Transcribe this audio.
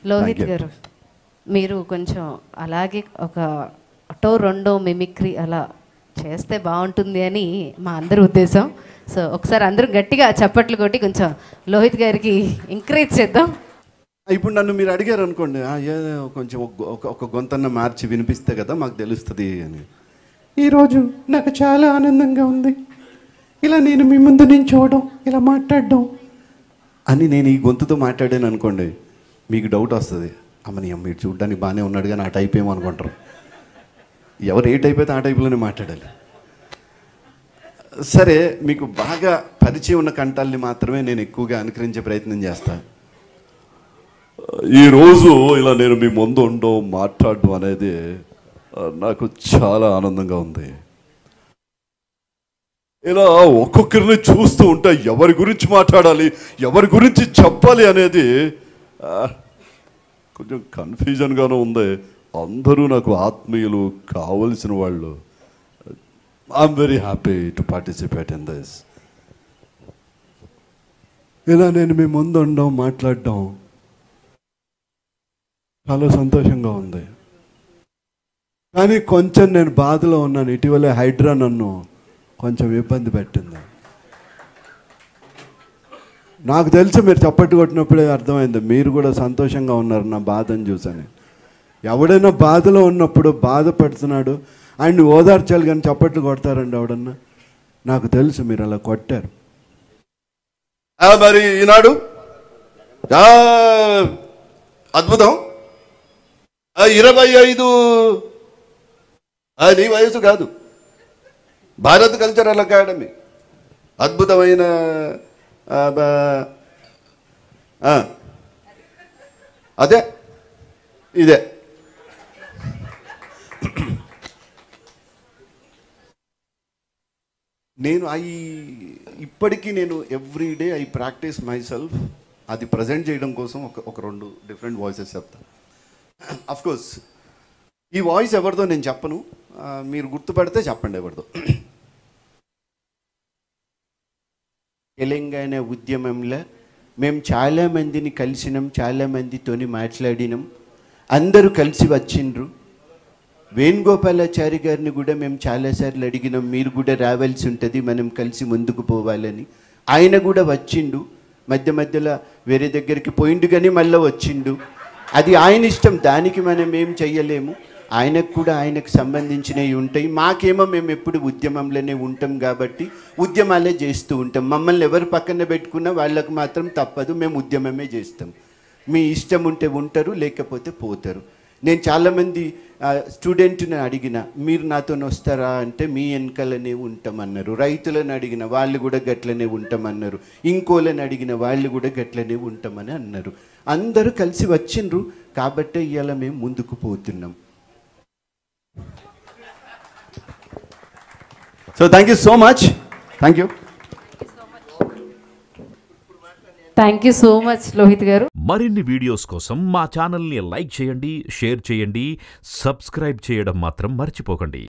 లోహిత్ గారు, మీరు కొంచెం అలాగే ఒక ఒకటో రెండో మిమిక్రీ అలా చేస్తే బాగుంటుంది అని మా అందరి ఉద్దేశం. సో ఒకసారి అందరూ గట్టిగా చప్పట్లు కొట్టి కొంచెం లోహిత్ గారికి ఎంకరేజ్ చేద్దాం. ఇప్పుడు నన్ను మీరు అడిగారు అనుకోండి, కొంచెం ఒక గొంతన్న మార్చి వినిపిస్తే కదా మాకు తెలుస్తుంది అని. ఈరోజు నాకు చాలా ఆనందంగా ఉంది, ఇలా నేను మీ ముందు నించోవడం, ఇలా మాట్లాడడం అని నేను ఈ గొంతుతో మాట్లాడాను అనుకోండి, మీకు డౌట్ వస్తుంది, అమ్మని మీరు చూడడానికి బాగానే ఉన్నాడు కానీ ఆ టైప్ ఏమో అనుకుంటారు. ఎవరు ఏ టైప్ అయితే ఆ టైప్లోనే మాట్లాడాలి. సరే, మీకు బాగా పరిచయం ఉన్న కంఠాలని మాత్రమే నేను ఎక్కువగా అనుకరించే ప్రయత్నం చేస్తాను. ఈరోజు ఇలా నేను మీ ముందు ఉండడం, మాట్లాడడం అనేది నాకు చాలా ఆనందంగా ఉంది. ఇలా ఒక్కొక్కరిని చూస్తూ ఉంటే ఎవరి గురించి మాట్లాడాలి, ఎవరి గురించి చెప్పాలి అనేది కొంచెం కన్ఫ్యూజన్గానే ఉంది. అందరూ నాకు ఆత్మీయులు, కావలసిన వాళ్ళు. I'm very happy to participate in this. ఇలా నేను మీ ముందు ఉండడం, మాట్లాడడం చాలా సంతోషంగా ఉంది. కానీ కొంచెం నేను బాధలో ఉన్నాను. ఇటీవలే హైడ్రా నన్ను కొంచెం ఇబ్బంది పెట్టింది. నాకు తెలిసి మీరు చప్పట్టు కొట్టినప్పుడే అర్థమైంది మీరు కూడా సంతోషంగా ఉన్నారు నా బాధను చూసని. ఎవడైనా బాధలో ఉన్నప్పుడు బాధపడుతున్నాడు, ఆయన్ని ఓదార్చాలి కానీ చప్పట్లు కొడతారండి ఎవడన్నా? నాకు తెలుసు మీరు అలా కొట్టారు. మరి ఈనాడు అద్భుతం. 25 నీ వయసు కాదు, భారత్ కల్చరల్ అకాడమీ అద్భుతమైన అదే ఇదే. నేను ఇప్పటికీ నేను everyday I practise myself. అది ప్రజెంట్ చేయడం కోసం ఒక 2 డిఫరెంట్ వాయిసెస్ చెప్తాను. అఫ్కోర్స్ ఈ వాయిస్ ఎవరిదో నేను చెప్పను, మీరు గుర్తుపడితే చెప్పండి ఎవరిదో. తెలంగాణ ఉద్యమంలో మేము చాలామందిని కలిసినాం, చాలామందితోని మాట్లాడినాం, అందరూ కలిసి వచ్చిండ్రు. వేణుగోపాలాచారి గారిని కూడా మేము చాలాసార్లు అడిగినాం, మీరు కూడా రావాల్సి ఉంటుంది, మనం కలిసి ముందుకు పోవాలని. ఆయన కూడా వచ్చిండు, మధ్య మధ్యలో వేరే దగ్గరికి పోయిండు కానీ మళ్ళీ వచ్చిండు. అది ఆయన ఇష్టం, దానికి మనం ఏం చెయ్యలేము. ఆయనకు కూడా ఆయనకు సంబంధించినవి ఉంటాయి. మాకేమో మేము ఎప్పుడు ఉద్యమంలోనే ఉంటాం కాబట్టి ఉద్యమాలే చేస్తూ ఉంటాం. మమ్మల్ని ఎవరు పక్కన పెట్టుకున్నా వాళ్ళకు మాత్రం తప్పదు, మేము ఉద్యమమే చేస్తాం. మీ ఇష్టం ఉంటే ఉంటారు, లేకపోతే పోతారు. నేను చాలామంది స్టూడెంట్ని అడిగిన, మీరు నాతో వస్తారా అంటే మీ వెనకాలనే ఉంటామన్నారు. రైతులను అడిగిన వాళ్ళు కూడా గట్లనే ఉంటామన్నారు. ఇంకోళ్ళని అడిగిన వాళ్ళు కూడా గట్లనే ఉంటామని అన్నారు. అందరూ కలిసి వచ్చిండ్రు కాబట్టే ఇవాళ మేము ముందుకు పోతున్నాం. So thank you so much. Thank you so much Lohith garu. మరిన్ని వీడియోస్ కోసం మా ఛానల్ని లైక్ చేయండి, షేర్ చేయండి, సబ్స్క్రైబ్ చేయడం మాత్రం మర్చిపోకండి.